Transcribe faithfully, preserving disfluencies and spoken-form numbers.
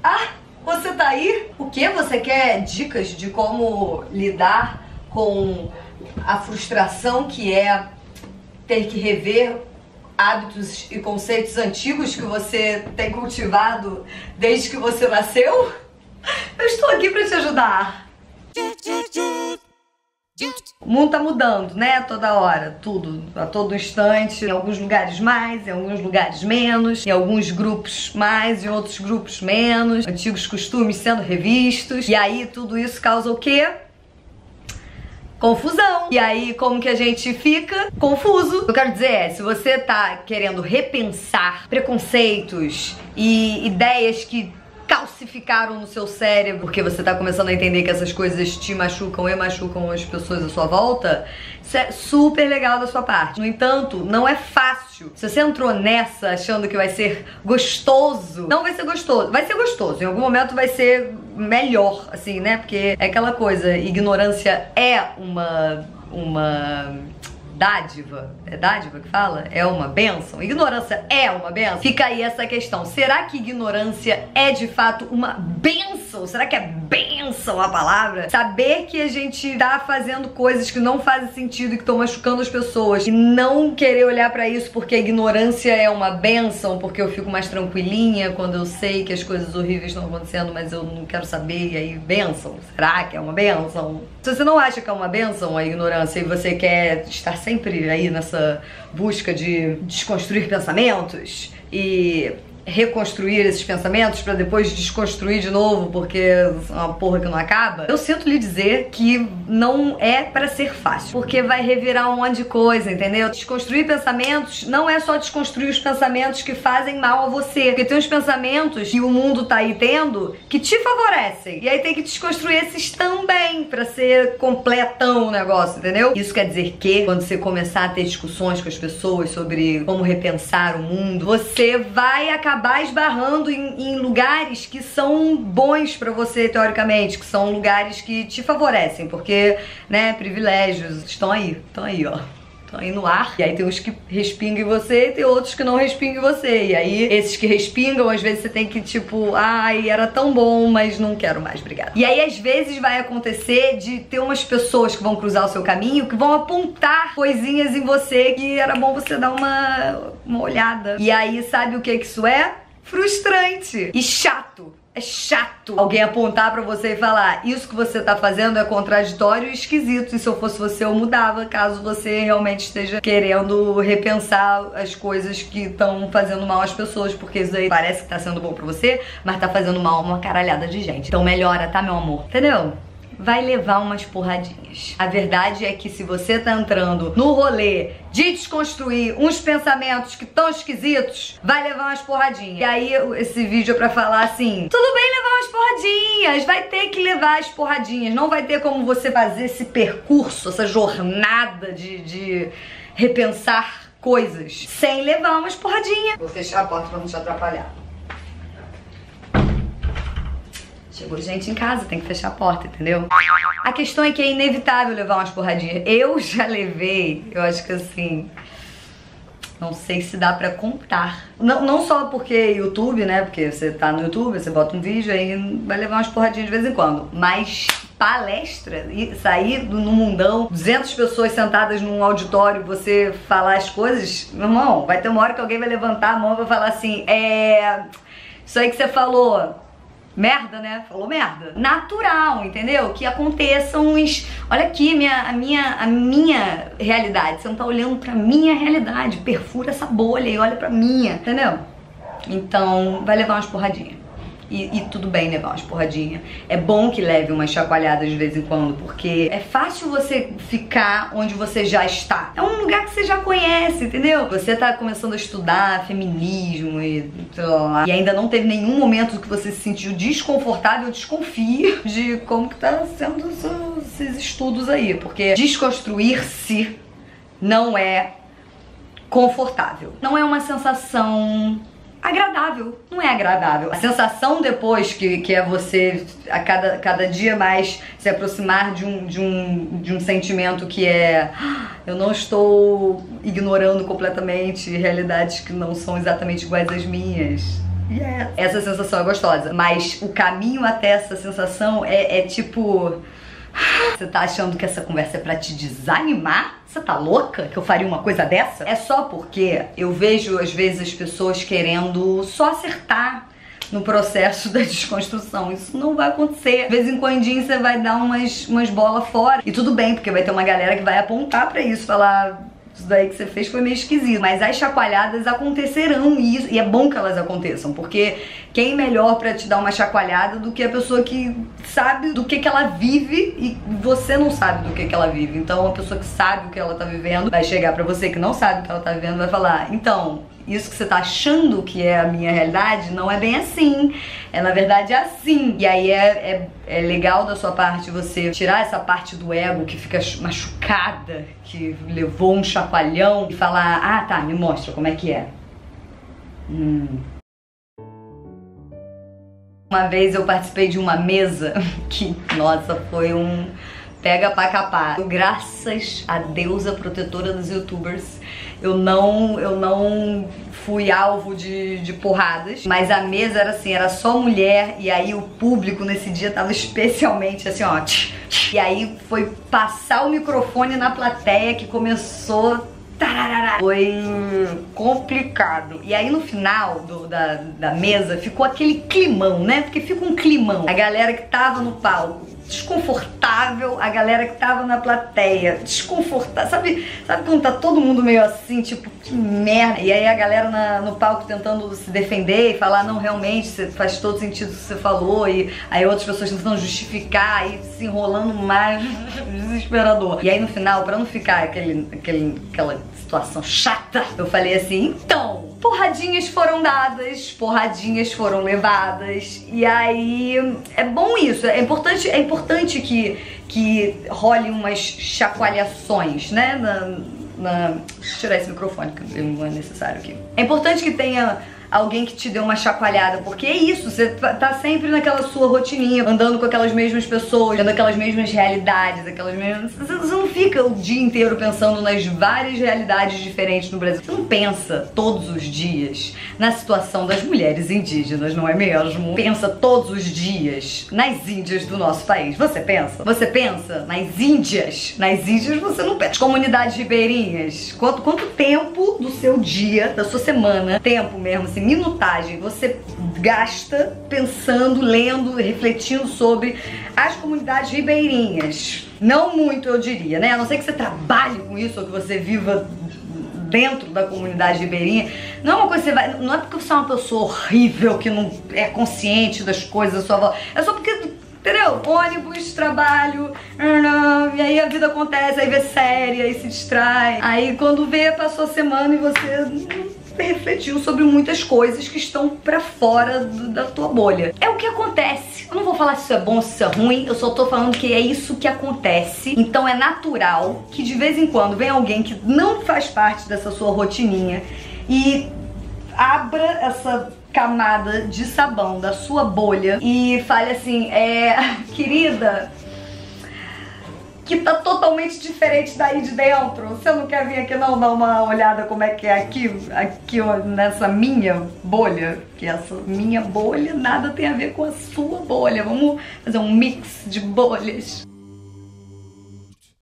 Ah, você tá aí? O que? Você quer dicas de como lidar com a frustração que é ter que rever hábitos e conceitos antigos que você tem cultivado desde que você nasceu? Eu estou aqui para te ajudar. O mundo tá mudando, né? Toda hora, tudo, a todo instante. Em alguns lugares mais, em alguns lugares menos. Em alguns grupos mais, em outros grupos menos. Antigos costumes sendo revistos. E aí tudo isso causa o quê? Confusão. E aí como que a gente fica? Confuso. O que eu quero dizer é, se você tá querendo repensar preconceitos e ideias que calcificaram no seu cérebro, porque você tá começando a entender que essas coisas te machucam e machucam as pessoas à sua volta, isso é super legal da sua parte. No entanto, não é fácil. Se você entrou nessa achando que vai ser gostoso, não vai ser gostoso. Vai ser gostoso, em algum momento vai ser melhor, assim, né? Porque é aquela coisa, ignorância é uma... uma... dádiva, é dádiva que fala? É uma bênção? Ignorância é uma bênção? Fica aí essa questão, será que ignorância é de fato uma bênção? Será que é bênção a palavra? Saber que a gente tá fazendo coisas que não fazem sentido e que estão machucando as pessoas e não querer olhar pra isso porque a ignorância é uma bênção, porque eu fico mais tranquilinha quando eu sei que as coisas horríveis estão acontecendo, mas eu não quero saber, e aí bênção? Será que é uma bênção? Se você não acha que é uma bênção a ignorância e você quer estar sempre sempre aí nessa busca de desconstruir pensamentos e reconstruir esses pensamentos pra depois desconstruir de novo porque é uma porra que não acaba, eu sinto lhe dizer que não é pra ser fácil, porque vai revirar um monte de coisa, entendeu? Desconstruir pensamentos não é só desconstruir os pensamentos que fazem mal a você, porque tem uns pensamentos que o mundo tá aí tendo que te favorecem, e aí tem que desconstruir esses também pra ser completão o negócio, entendeu? Isso quer dizer que quando você começar a ter discussões com as pessoas sobre como repensar o mundo, você vai acabar acabar esbarrando em, em lugares que são bons pra você, teoricamente, que são lugares que te favorecem, porque, né, privilégios estão aí, estão aí, ó. Estão aí no ar. E aí tem uns que respingam em você e tem outros que não respingam em você. E aí, esses que respingam, às vezes você tem que, tipo, ai, era tão bom, mas não quero mais, obrigada. E aí, às vezes, vai acontecer de ter umas pessoas que vão cruzar o seu caminho, que vão apontar coisinhas em você que era bom você dar uma, uma olhada. E aí, sabe o que que isso é? Frustrante e chato. É chato alguém apontar pra você e falar: isso que você tá fazendo é contraditório e esquisito, e se eu fosse você eu mudava, caso você realmente esteja querendo repensar as coisas que estão fazendo mal às pessoas, porque isso aí parece que tá sendo bom pra você, mas tá fazendo mal a uma caralhada de gente. Então melhora, tá, meu amor? Entendeu? Vai levar umas porradinhas. A verdade é que se você tá entrando no rolê de desconstruir uns pensamentos que estão esquisitos, vai levar umas porradinhas. E aí esse vídeo é pra falar assim: tudo bem levar umas porradinhas, vai ter que levar as porradinhas. Não vai ter como você fazer esse percurso, essa jornada de, de repensar coisas sem levar umas porradinhas. Vou fechar a porta pra não te atrapalhar. Chegou gente em casa, tem que fechar a porta, entendeu? A questão é que é inevitável levar umas porradinhas. Eu já levei, eu acho que assim, não sei se dá pra contar. Não, não só porque YouTube, né? Porque você tá no YouTube, você bota um vídeo, aí vai levar umas porradinhas de vez em quando. Mas palestra, sair no mundão, duzentas pessoas sentadas num auditório, você falar as coisas, meu irmão, vai ter uma hora que alguém vai levantar a mão e vai falar assim: é... isso aí que você falou... merda, né? Falou merda. Natural, entendeu? Que aconteçam uns... Olha aqui minha, a, minha, a minha realidade. Você não tá olhando pra minha realidade. Perfura essa bolha e olha pra minha, entendeu? Então, vai levar umas porradinhas. E, e tudo bem levar umas porradinhas. É bom que leve umas chacoalhadas de vez em quando, porque é fácil você ficar onde você já está. É um lugar que você já conhece, entendeu? Você tá começando a estudar feminismo e, sei lá, e ainda não teve nenhum momento que você se sentiu desconfortável. Eu desconfio de como que tá sendo esses estudos aí, porque desconstruir-se não é confortável. Não é uma sensação agradável, não é agradável. A sensação depois que, que é você a cada, cada dia mais se aproximar de um, de, um, de um sentimento que é: eu não estou ignorando completamente realidades que não são exatamente iguais às minhas. yes. Essa sensação é gostosa, mas o caminho até essa sensação é, é tipo... Você tá achando que essa conversa é pra te desanimar? Você tá louca que eu faria uma coisa dessa? É só porque eu vejo às vezes as pessoas querendo só acertar no processo da desconstrução. Isso não vai acontecer. De vez em quando você vai dar umas, umas bolas fora. E tudo bem, porque vai ter uma galera que vai apontar pra isso, falar... Isso daí que você fez foi meio esquisito. Mas as chacoalhadas acontecerão e, isso, e é bom que elas aconteçam, porque quem melhor pra te dar uma chacoalhada do que a pessoa que sabe do que que ela vive e você não sabe do que que ela vive. Então a pessoa que sabe o que ela tá vivendo vai chegar pra você que não sabe o que ela tá vivendo, vai falar: então, isso que você tá achando que é a minha realidade não é bem assim, é na verdade assim. E aí é, é, é legal da sua parte você tirar essa parte do ego que fica machucada, que levou um chacoalhão, e falar: ah tá, me mostra como é que é. Hum. Uma vez eu participei de uma mesa que, nossa, foi um pega pra capar. Graças a deusa protetora dos youtubers, eu não, eu não fui alvo de, de porradas, mas a mesa era assim, era só mulher, e aí o público nesse dia tava especialmente assim, ó, tch, tch, e aí foi passar o microfone na plateia que começou... Foi complicado. E aí no final do, da, da mesa ficou aquele climão, né? Porque fica um climão. A galera que tava no palco desconfortável, a galera que tava na plateia desconfortável. Sabe, sabe quando tá todo mundo meio assim, tipo, que merda? E aí a galera na, no palco tentando se defender e falar: não, realmente, faz todo sentido o que você falou. E aí outras pessoas tentando justificar e se enrolando mais, desesperador. E aí no final, pra não ficar aquele, aquele, aquela situação chata, eu falei assim: então, porradinhas foram dadas, porradinhas foram levadas. E aí é bom isso, é importante, é importante que, que role umas chacoalhações, né? Na, na... Deixa eu tirar esse microfone, que não é necessário aqui. É importante que tenha alguém que te dê uma chacoalhada, porque é isso, você tá sempre naquela sua rotininha, andando com aquelas mesmas pessoas, vendo aquelas mesmas realidades, aquelas mesmas... Você não fica o dia inteiro pensando nas várias realidades diferentes no Brasil. Você não pensa todos os dias na situação das mulheres indígenas, não é mesmo? Pensa todos os dias nas índias do nosso país. Você pensa? Você pensa nas índias? Nas índias você não pensa. As comunidades ribeirinhas. Quanto, quanto tempo do seu dia, da sua semana, tempo mesmo, assim, minutagem, você gasta pensando, lendo, refletindo sobre as comunidades ribeirinhas? Não muito, eu diria, né? A não ser que você trabalhe com isso ou que você viva dentro da comunidade ribeirinha. Não é uma coisa que você vai... Não é porque você é uma pessoa horrível que não é consciente das coisas à sua volta. É só porque... Entendeu? Ônibus, trabalho, e aí a vida acontece, aí vê série, aí se distrai. Aí quando vê, passou a semana e você refletiu sobre muitas coisas que estão pra fora do, da tua bolha. É o que acontece. Eu não vou falar se isso é bom ou se isso é ruim, eu só tô falando que é isso que acontece. Então é natural que de vez em quando venha alguém que não faz parte dessa sua rotininha e abra essa camada de sabão da sua bolha e fale assim: é, querida, que tá totalmente diferente daí de dentro. Você não quer vir aqui não dar uma olhada como é que é aqui, aqui ó, nessa minha bolha? Que essa minha bolha nada tem a ver com a sua bolha. Vamos fazer um mix de bolhas.